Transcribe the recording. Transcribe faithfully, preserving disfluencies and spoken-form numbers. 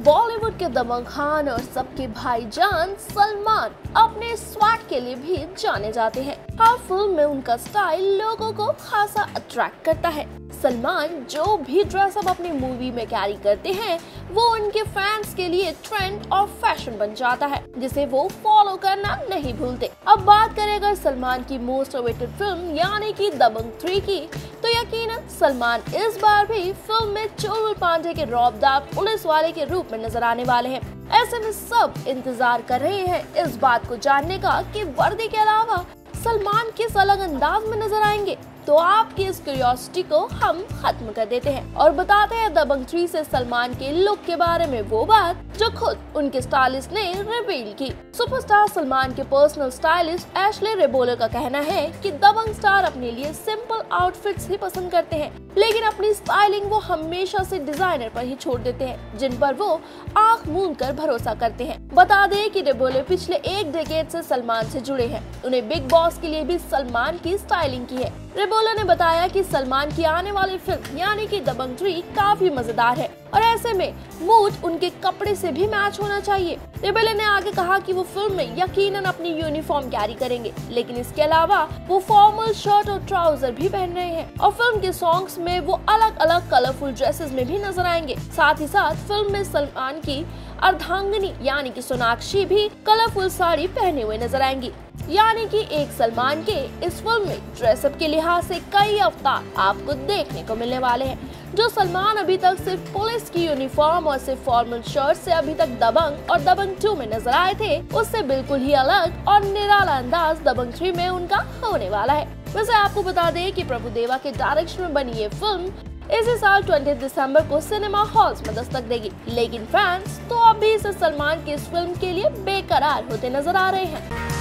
बॉलीवुड के दबंग खान और सबके भाईजान सलमान अपने स्वाट के लिए भी जाने जाते हैं। हर फिल्म में उनका स्टाइल लोगों को खासा अट्रैक्ट करता है। सलमान जो भी ड्रेसअप अपनी मूवी में कैरी करते हैं वो उनके फैंस के लिए ट्रेंड और फैशन बन जाता है, जिसे वो फॉलो करना नहीं भूलते। अब बात करें अगर सलमान की मोस्ट अवेटेड फिल्म यानी कि दबंग थ्री की, तो यकीनन सलमान इस बार भी फिल्म में चुलबुल पांडे के रौबदार पुलिस वाले के रूप में नजर आने वाले हैं। ऐसे में सब इंतजार कर रहे हैं इस बात को जानने का कि वर्दी के अलावा सलमान किस अलग अंदाज में नजर आएंगे। तो आपकी इस क्यूरियोसिटी को हम खत्म कर देते हैं और बताते हैं दबंग थ्री से सलमान के लुक के बारे में वो बात जो खुद उनके स्टाइलिस्ट ने रिवील की। सुपरस्टार सलमान के पर्सनल स्टाइलिस्ट एशले रेबोलो का कहना है कि दबंग स्टार अपने लिए सिंपल आउटफिट्स ही पसंद करते हैं, लेकिन अपनी स्टाइलिंग वो हमेशा से डिजाइनर पर ही छोड़ देते हैं, जिन पर वो आंख मूंद कर भरोसा करते हैं। बता दें कि रेबोलो पिछले एक डेकेड से सलमान से जुड़े हैं। उन्हें बिग बॉस के लिए भी सलमान की स्टाइलिंग की है। रेबोलो ने बताया कि सलमान की आने वाली फिल्म यानी कि दबंग थ्री काफी मजेदार है और ऐसे में मूड उनके कपड़े से भी मैच होना चाहिए। रेबोलो ने आगे कहा कि वो फिल्म में यकीनन अपनी यूनिफॉर्म कैरी करेंगे, लेकिन इसके अलावा वो फॉर्मल शर्ट और ट्राउजर भी पहन रहे हैं और फिल्म के सॉन्ग्स में वो अलग अलग कलरफुल ड्रेसेस में भी नजर आएंगे। साथ ही साथ फिल्म में सलमान की अर्धांगिनी यानी कि सोनाक्षी भी कलरफुल साड़ी पहने हुए नजर आएंगी। यानी कि एक सलमान के इस फिल्म में ड्रेसअप के लिहाज से कई अवतार आपको देखने को मिलने वाले हैं। जो सलमान अभी तक सिर्फ पुलिस की यूनिफॉर्म और सिर्फ फॉर्मल शर्ट से अभी तक दबंग और दबंग टू में नजर आए थे, उससे बिल्कुल ही अलग और निराला अंदाज दबंग थ्री में उनका होने वाला है। वैसे आपको बता दें कि प्रभुदेवा के डायरेक्शन में बनी ये फिल्म इसी साल बीस दिसंबर को सिनेमा हॉल्स में दस्तक देगी, लेकिन फैंस तो अभी से सलमान की इस फिल्म के लिए बेकरार होते नजर आ रहे हैं।